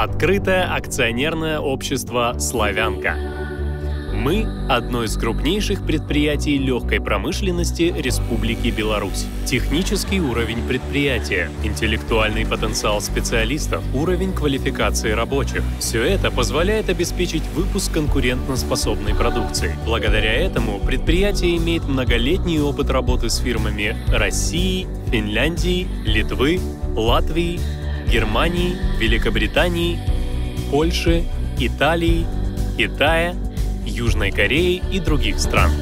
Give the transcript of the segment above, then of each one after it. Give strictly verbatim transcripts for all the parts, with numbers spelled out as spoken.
Открытое акционерное общество «Славянка». Мы – одно из крупнейших предприятий легкой промышленности Республики Беларусь. Технический уровень предприятия, интеллектуальный потенциал специалистов, уровень квалификации рабочих – все это позволяет обеспечить выпуск конкурентоспособной продукции. Благодаря этому предприятие имеет многолетний опыт работы с фирмами России, Финляндии, Литвы, Латвии, Германии, Великобритании, Польши, Италии, Китая, Южной Кореи и других стран.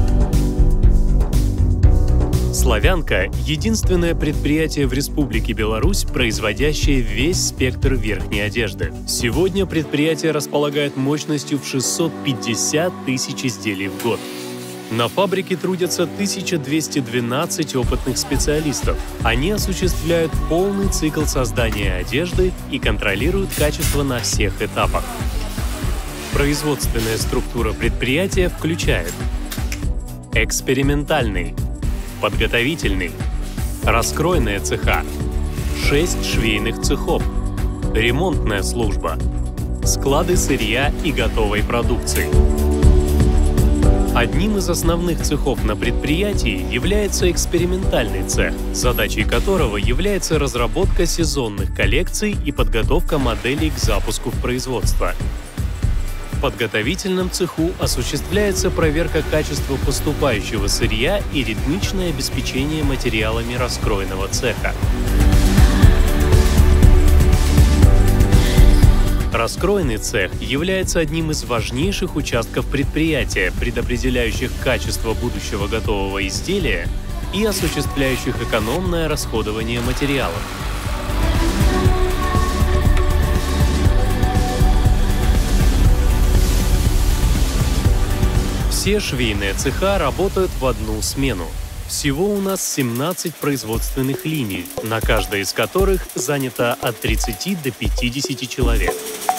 «Славянка» — единственное предприятие в Республике Беларусь, производящее весь спектр верхней одежды. Сегодня предприятие располагает мощностью в шестьсот пятьдесят тысяч изделий в год. На фабрике трудятся тысяча двести двенадцать опытных специалистов. Они осуществляют полный цикл создания одежды и контролируют качество на всех этапах. Производственная структура предприятия включает экспериментальный, подготовительный, раскройные цеха, шесть швейных цехов, ремонтная служба, склады сырья и готовой продукции. Одним из основных цехов на предприятии является экспериментальный цех, задачей которого является разработка сезонных коллекций и подготовка моделей к запуску в производство. В подготовительном цеху осуществляется проверка качества поступающего сырья и ритмичное обеспечение материалами раскройного цеха. Раскройный цех является одним из важнейших участков предприятия, предопределяющих качество будущего готового изделия и осуществляющих экономное расходование материалов. Все швейные цеха работают в одну смену. Всего у нас семнадцать производственных линий, на каждой из которых занято от тридцати до пятидесяти человек.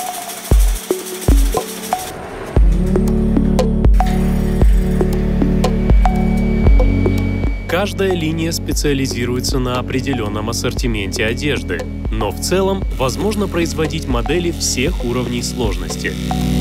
Каждая линия специализируется на определенном ассортименте одежды, но в целом возможно производить модели всех уровней сложности.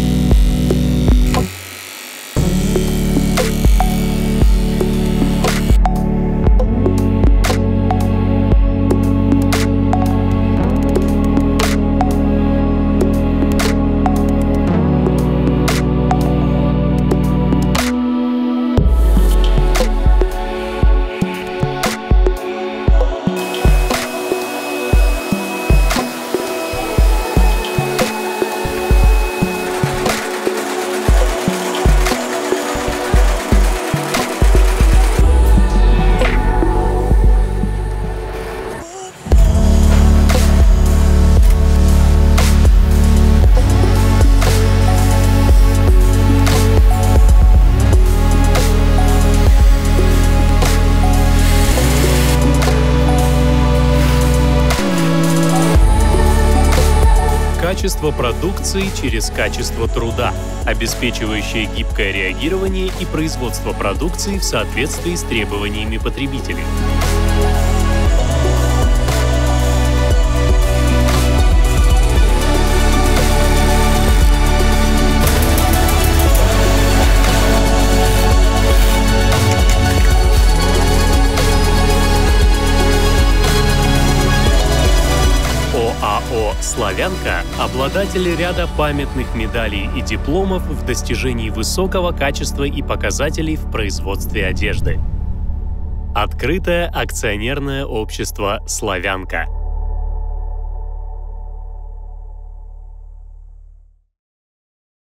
Качество продукции через качество труда, обеспечивающее гибкое реагирование и производство продукции в соответствии с требованиями потребителей. ОАО «Славянка» – обладатель ряда памятных медалей и дипломов в достижении высокого качества и показателей в производстве одежды. Открытое акционерное общество «Славянка».